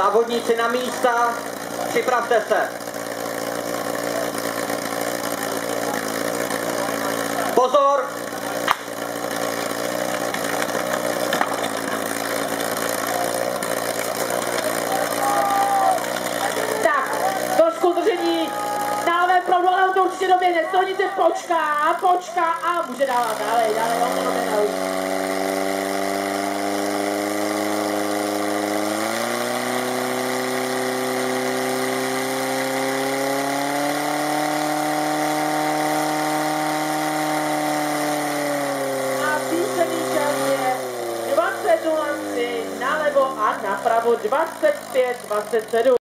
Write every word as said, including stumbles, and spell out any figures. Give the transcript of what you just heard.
Závodníci na místa, připravte se. Pozor! Tak, trošku držení na levém proudu, ale on to určitě doběhne. Stronice počká, počká a může dávat dále, dále, on to doběhne už. dvacet nula tři nalevo a napravo dvacet pět dvacet sedm.